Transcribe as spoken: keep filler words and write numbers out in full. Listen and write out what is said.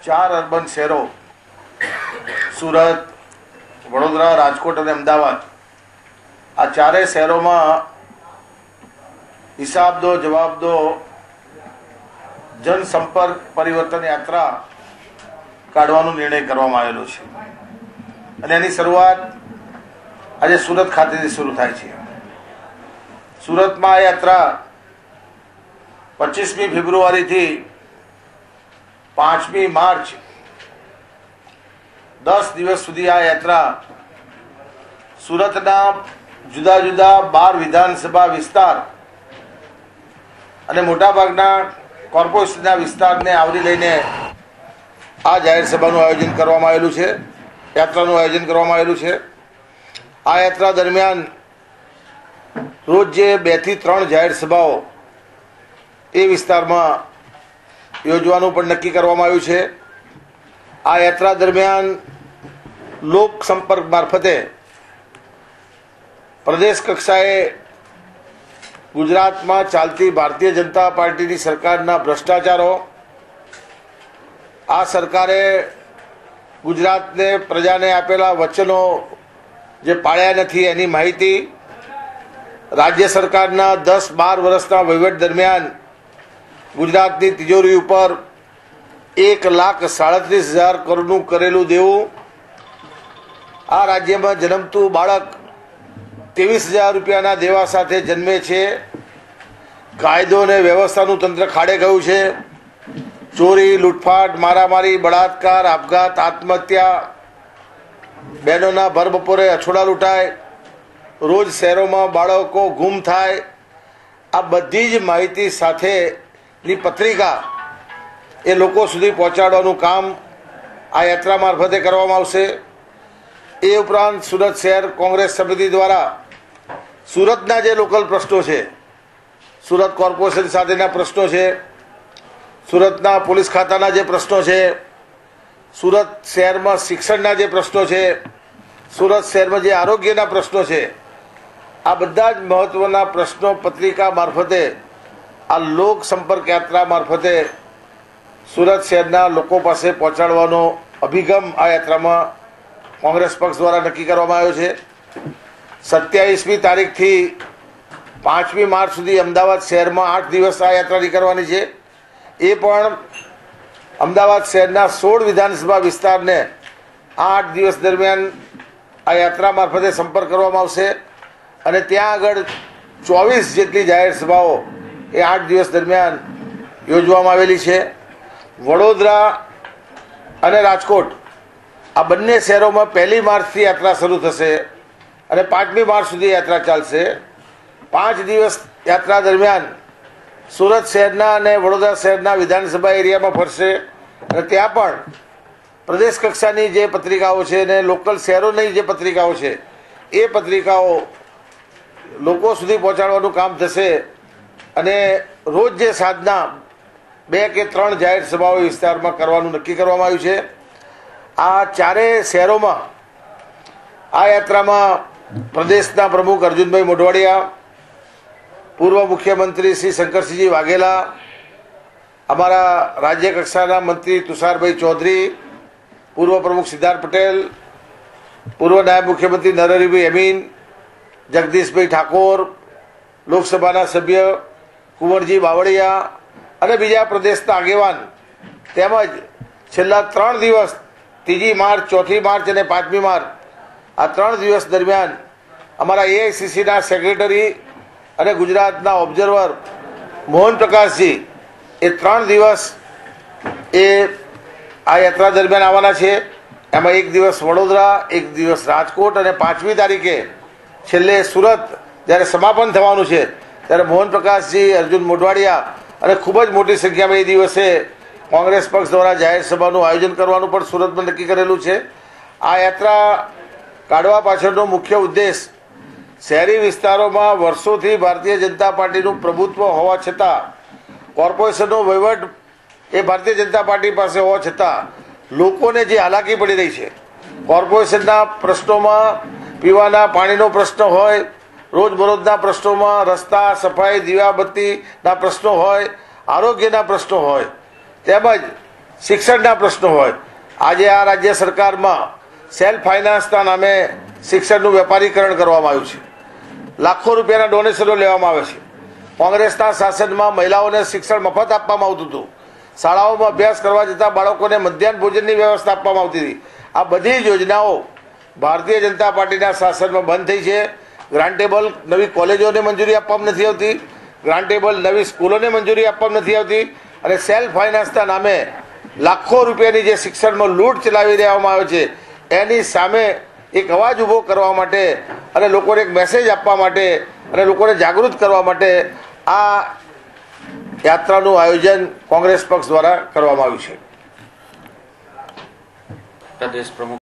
ચાર અર્બન શહેરો સુરત, વડોદરા, રાજકોટ અને અમદાવાદ આ ચારેય શહેરોમાં હિસાબ દો જવાબ દો જનસંપર્ક પરિવર્તન યાત્રા કાઢવાનો નિર્ણય કરવામાં આવેલો છે અને એની શરૂઆત આજે સુરત ખાતેથી શરૂ થાય છે. સુરતમાં આ યાત્રા પચીસમી ફેબ્રુઆરીથી પાંચમી માર્ચ દસ દિવસ સુધી આ યાત્રા સુરતના જુદા જુદા બાર વિધાનસભા વિસ્તાર અને મોટાભાગના કોર્પોરેશનના વિસ્તારને આવરી લઈને આ જાહેર સભાનું આયોજન કરવામાં આવેલું છે, યાત્રાનું આયોજન કરવામાં આવેલું છે. આ યાત્રા દરમિયાન રોજ જે બે થી ત્રણ જાહેર સભાઓ એ વિસ્તારમાં યોજવાનું પણ નક્કી કરવામાં આવ્યું છે. આ યાત્રા દરમિયાન લોક સંપર્ક મારફતે પ્રદેશ કક્ષાએ ગુજરાતમાં ચાલતી ભારતીય જનતા પાર્ટીની સરકારના ભ્રષ્ટાચારો, આ સરકારે ગુજરાતને પ્રજાને આપેલા વચનો જે પાળ્યા નથી એની માહિતી, રાજ્ય સરકારના દસ બાર વર્ષના વહીવટ દરમિયાન ગુજરાતની તિજોરી ઉપર એક લાખ સાડત્રીસ હજાર કરોડનું કરેલું દેવું, આ રાજ્યમાં જન્મતું બાળક ત્રેવીસ હજાર રૂપિયાના દેવા સાથે જન્મે છે, કાયદો અને વ્યવસ્થાનું તંત્ર ખાડે ગયું છે, ચોરી, લૂંટફાટ, મારામારી, બળાત્કાર, આપઘાત, આત્મહત્યા, બહેનોના ભર બપોરે અછોડા લૂંટાય, રોજ શહેરોમાં બાળકો ગુમ થાય, આ બધી જ માહિતી સાથેની પત્રિકા એ લોકો સુધી પહોંચાડવાનું કામ આ યાત્રા મારફતે કરવામાં આવશે. એ ઉપરાંત સુરત શહેર કોંગ્રેસ સમિતિ દ્વારા સુરતના જે લોકલ પ્રશ્નો છે, સુરત કોર્પોરેશન સાથેના પ્રશ્નો છે, સુરતના પોલીસ ખાતાના જે પ્રશ્નો છે, સુરત શહેરમાં શિક્ષણના જે પ્રશ્નો છે, સુરત શહેરમાં જે આરોગ્યના પ્રશ્નો છે, આ બધા જ મહત્વના પ્રશ્નો પત્રિકા મારફતે આ લોક સંપર્ક યાત્રા મારફતે સુરત શહેરના લોકો પાસે પહોંચાડવાનો અભિગમ આ યાત્રામાં કોંગ્રેસ પક્ષ દ્વારા નક્કી કરવામાં આવ્યો છે. સત્યાવીસમી તારીખથી પાંચમી માર્ચ સુધી અમદાવાદ શહેરમાં આઠ દિવસ આ યાત્રા નીકળવાની છે. એ પણ અમદાવાદ શહેરના સોળ વિધાનસભા વિસ્તારને આઠ દિવસ દરમિયાન આ યાત્રા મારફતે સંપર્ક કરવામાં આવશે અને ત્યાં આગળ ચોવીસ જેટલી જાહેર સભાઓ એ આઠ દિવસ દરમિયાન યોજવામાં આવેલી છે. વડોદરા અને રાજકોટ આ બંને શહેરોમાં પહેલી માર્ચથી યાત્રા શરૂ થશે અને પાંચમી માર્ચ સુધી યાત્રા ચાલશે. પાંચ દિવસ યાત્રા દરમિયાન સુરત શહેરના અને વડોદરા શહેરના વિધાનસભા એરિયામાં ફરશે અને ત્યાં પણ પ્રદેશ કક્ષાની જે પત્રિકાઓ છે અને લોકલ શહેરોની જે પત્રિકાઓ છે એ પત્રિકાઓ લોકો સુધી પહોંચાડવાનું કામ થશે અને રોજ જે સાંજના બે કે ત્રણ જાહેર સભાઓ વિસ્તારમાં કરવાનું નક્કી કરવામાં આવ્યું છે. આ ચારેય શહેરોમાં આ યાત્રામાં પ્રદેશના પ્રમુખ અર્જુનભાઈ મોઢવાડિયા, પૂર્વ મુખ્યમંત્રી શ્રી શંકરસિંહજી વાઘેલા, અમારા રાજ્ય કક્ષાના મંત્રી તુષારભાઈ ચૌધરી, પૂર્વ પ્રમુખ સિદ્ધાર્થ પટેલ, પૂર્વ નાયબ મુખ્યમંત્રી નરહરિભાઈ અમીન, જગદીશભાઈ ઠાકોર, લોકસભાના સભ્ય કુંવરજી બાવળિયા અને બીજા પ્રદેશના આગેવાન તેમજ છેલ્લા ત્રણ દિવસ ત્રીજી માર્ચ, ચોથી માર્ચ અને પાંચમી માર્ચ આ ત્રણ દિવસ દરમિયાન અમારા એઆઈસીસીના સેક્રેટરી અને ગુજરાતના ઓબ્ઝર્વર મોહન પ્રકાશજી એ ત્રણ દિવસ એ આ યાત્રા દરમિયાન આવવાના છે. એમાં એક દિવસ વડોદરા, એક દિવસ રાજકોટ અને પાંચમી તારીખે છેલ્લે સુરત જ્યારે સમાપન થવાનું છે ત્યારે મોહન પ્રકાશજી, અર્જુન મોઢવાડિયા અને ખૂબ જ મોટી સંખ્યામાં એ દિવસે કોંગ્રેસ પક્ષ દ્વારા જાહેર સભાનું આયોજન કરવાનું પણ સુરતમાં નક્કી કરેલું છે. આ યાત્રા કાઢવા પાછળનો મુખ્ય ઉદ્દેશ શહેરી વિસ્તારોમાં વર્ષોથી ભારતીય જનતા પાર્ટીનું પ્રભુત્વ હોવા છતાં, કોર્પોરેશનનો વહીવટ એ ભારતીય જનતા પાર્ટી પાસે હોવા છતાં લોકોને જે હાલાકી પડી રહી છે, કોર્પોરેશનના પ્રશ્નોમાં પીવાના પાણીનો પ્રશ્ન હોય, રોજબરોજના પ્રશ્નોમાં રસ્તા, સફાઈ, દીવાબત્તીના પ્રશ્નો હોય, આરોગ્યના પ્રશ્નો હોય, તેમજ શિક્ષણના પ્રશ્નો હોય, આજે આ રાજ્ય સરકારમાં સેલ્ફ ફાઇનાન્સના નામે શિક્ષણનું વેપારીકરણ કરવામાં આવ્યું છે. લાખો રૂપિયાના ડોનેશનો લેવામાં આવે છે. કોંગ્રેસના શાસનમાં મહિલાઓને શિક્ષણ મફત આપવામાં આવતું હતું. શાળાઓમાં અભ્યાસ કરવા જતા બાળકોને મધ્યાહન ભોજનની વ્યવસ્થા આપવામાં આવતી હતી. આ બધી જ યોજનાઓ ભારતીય જનતા પાર્ટીના શાસનમાં બંધ થઈ છે. ગ્રાન્ટેબલ નવી કોલેજોને મંજૂરી આપવામાં નથી આવતી, ગ્રાન્ટેબલ નવી સ્કૂલોને મંજૂરી આપવામાં નથી આવતી, અને સેલ્ફ ફાઇનાન્સના નામે લાખો રૂપિયાની જે શિક્ષણમાં લૂંટ ચલાવી દેવામાં આવે છે એની સામે એક અવાજ ઊભો કરવા માટે અને લોકોને એક મેસેજ આપવા માટે અને લોકોને જાગૃત કરવા માટે આ યાત્રાનું આયોજન કોંગ્રેસ પક્ષ દ્વારા કરવામાં આવ્યું છે. પ્રદેશ પ્રમુખ